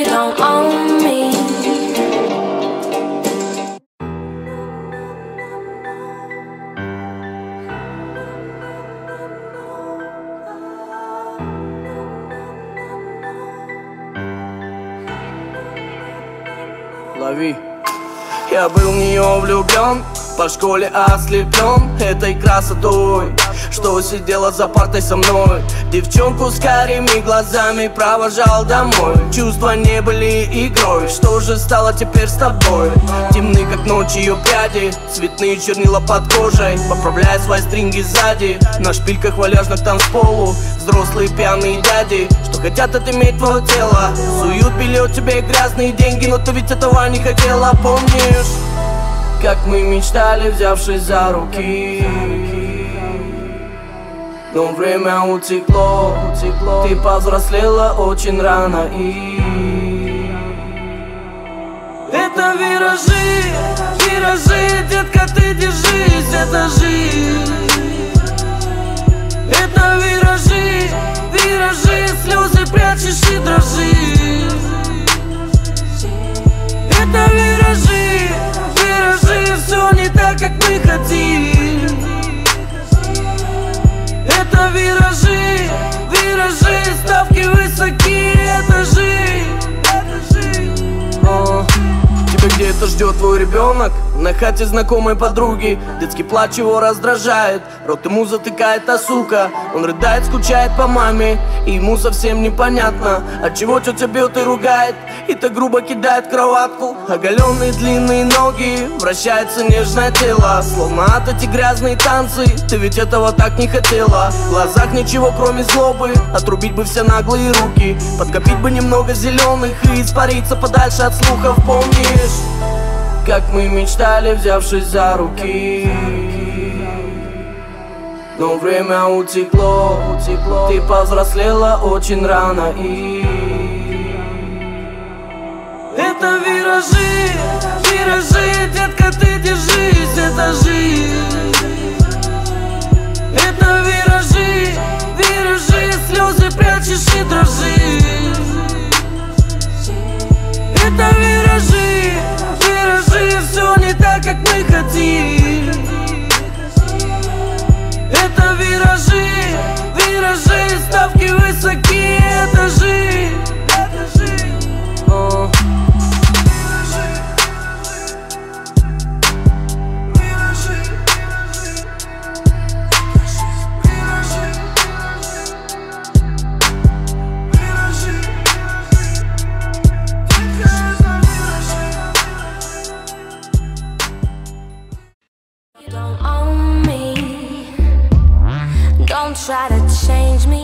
don't own me. Лови. Я был в нее влюблен, по школе ослеплен этой красотой, что сидела за партой со мной. Девчонку с карими глазами провожал домой. Чувства не были игрой, что же стало теперь с тобой? Темны, как ночь, ее пряди, цветные чернила под кожей. Поправляя свои стринги сзади, на шпильках валяжных танцполу взрослые пьяные дяди, что хотят отыметь твое тело. Суют белье тебе грязные деньги, но ты ведь этого не хотела. Помнишь, как мы мечтали, взявшись за руки? Но время утекло, ты повзрослела очень рано и это виражи, виражи, детка, ты держись, это жизнь. Это виражи, виражи, слезы прячешь и дрожишь. Это виражи, виражи, все не так, как мы хотим. Это виражи, виражи, ставки высоки, это жизнь. Тебя где-то ждет твой ребенок, на хате знакомой подруги. Детский плач его раздражает, рот ему затыкает та сука. Он рыдает, скучает по маме, и ему совсем непонятно, отчего тетя бьет и ругает, и так грубо кидает в кроватку. Оголенные длинные ноги, вращается нежное тело, словно от эти грязные танцы. Ты ведь этого так не хотела. В глазах ничего кроме злобы, отрубить бы все наглые руки, подкопить бы немного зеленых и испариться подальше от слухов. Помнишь, как мы мечтали, взявшись за руки? Но время утекло, ты повзрослела очень рано и это виражи, виражи, детка, ты держись, это жизнь. Это виражи, виражи, слезы прячешь и дрожишь. Это виражи, виражи, все не так, как мы хотим. Это виражи, виражи, ставки высоки, это жизнь. You don't own me. Don't try to change me.